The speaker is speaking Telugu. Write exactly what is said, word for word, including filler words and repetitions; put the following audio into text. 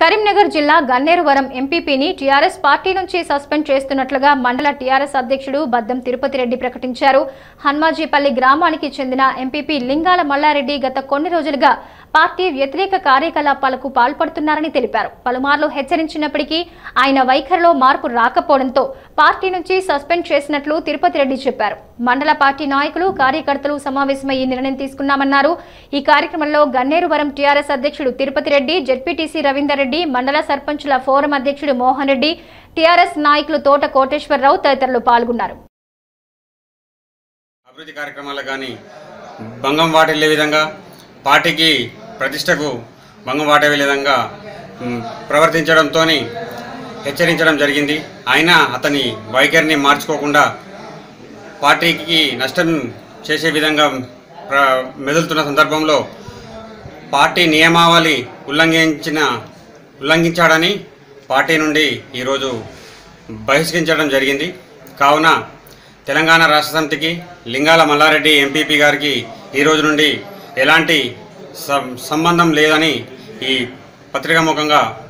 కరీంనగర్ జిల్లా గన్నేరువరం ఎంపీపీని టీఆర్ఎస్ పార్టీ నుంచి సస్పెండ్ చేస్తున్నట్లుగా మండల టీఆర్ఎస్ అధ్యక్షుడు బద్దం తిరుపతి రెడ్డి ప్రకటించారు. హన్మాజీపల్లి గ్రామానికి చెందిన ఎంపీపీ లింగాల మల్లారెడ్డి గత కొన్ని రోజులుగా పార్టీ వ్యతిరేక కార్యకలాపాలకు పాల్పడుతున్నారని తెలిపారు. పలుమార్లు హెచ్చరించినప్పటికీ ఆయన వైఖరిలో మార్పు రాకపోవడంతో పార్టీ నుంచి సస్పెండ్ చేసినట్లు తిరుపతి రెడ్డి చెప్పారు. మండల పార్టీ నాయకులు కార్యకర్తలు సమావేశమై ఈ నిర్ణయం తీసుకున్నామన్నారు. ఈ కార్యక్రమంలో గన్నేరువరం టీఆర్ఎస్ అధ్యక్షుడు తిరుపతి రెడ్డి, జెడ్పీటీసీ రవీందర్ రెడ్డి, మండల సర్పంచుల ఫోరం అధ్యక్షుడు మోహన్ రెడ్డి, టీఆర్ఎస్ నాయకులు తోట కోటేశ్వరరావు తదితరులు పాల్గొన్నారు. అభివృద్ధి కార్యక్రమాలు కానీ భంగం వాటిల్లే విధంగా పార్టీకి ప్రతిష్టకు భంగం వాటే విధంగా ప్రవర్తించడంతో హెచ్చరించడం జరిగింది. అయినా అతని వైఖరిని మార్చుకోకుండా పార్టీకి నష్టం చేసే విధంగా మెదులుతున్న సందర్భంలో పార్టీ నియమావళి ఉల్లంఘించిన ఉల్లంఘించాడని పార్టీ నుండి ఈరోజు బహిష్కరించడం జరిగింది. కావున తెలంగాణ రాష్ట్ర సమితికి లింగాల మల్లారెడ్డి ఎంపీపీ గారికి ఈరోజు నుండి ఎలాంటి సంబంధం లేదని ఈ పత్రికాముఖంగా